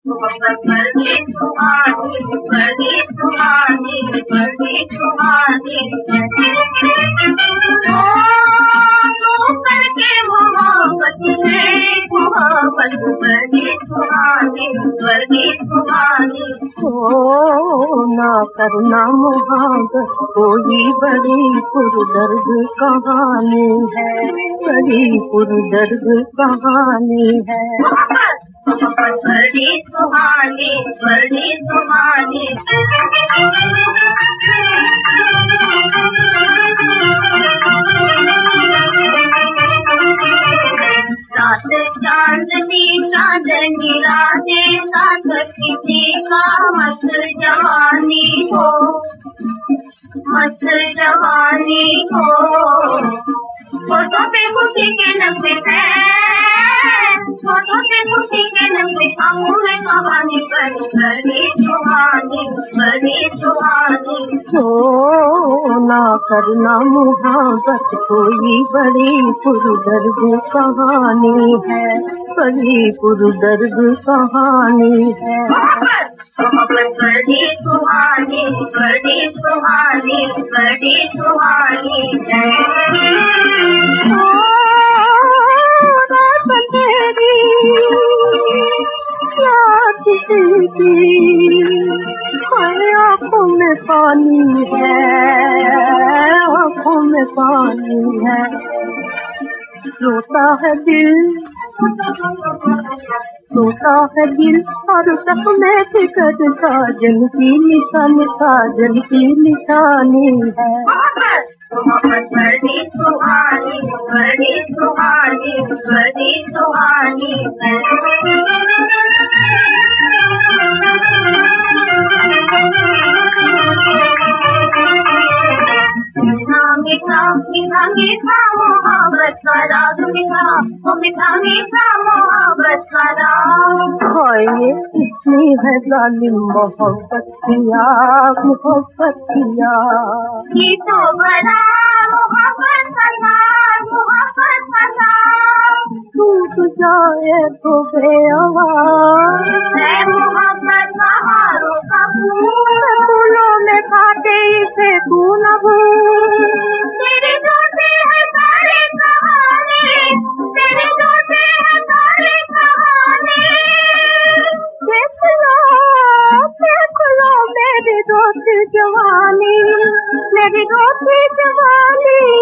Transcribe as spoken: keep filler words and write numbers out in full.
बड़ी सुहानी बड़ी सुहानी बड़ी सुहानी करके मोहब्बत मोहब्बत बड़ी सुहानी बड़ी सुहानी हो ना करना मोहब्बत कोई बड़ी पुरदर्द कहानी है, बड़ी पुरदर्द कहानी है। बड़ी सुहानी बड़ी सुहानी रात चांदनी चांदनी राधे साथ किसी का मत जवानी हो मत जवानी हो। फोटो पे खुशी के नब्बे फोटो पे खुशी के नब्बे आंखों में कहानी बड़ी बड़ी सुहानी बड़ी सुहानी हो ना करना मोहब्बत कोई बड़ी पुरदर्द कहानी है, बड़ी पुरदर्द कहानी है। बड़ी सुहानी बड़ी सुहानी बड़ी सुहानी है। तेरी याद तेरी आँखों में पानी है, आँखों में पानी है। रोता है दिल सोता है दिल और तक में फिकर साजन की निशानी साजन की निशानी है। बड़ी सुहानी बड़ी सुहानी बड़ी सुहानी मीठा मीठा मीठा मीठा मोहब्बत का राग मीठा वो मीठा मीठा मोहब्बत का राग। हाय इतनी है जालिम मोहब्बत की आग मोहब्बत की आग। ये तो बड़ा मोहब्बत का राग मोहब्बत का राग। टूट जाए तो बेआवाज़ है मोहब्बत बहारों का फूल फूलों में काटे इसे तू न भूल। तेरे जोते है सारी कहानी तेरे जोते है सारी कहानी। देख लो देख लो मेरी दोस्ती जवानी मेरी दोस्ती जवानी।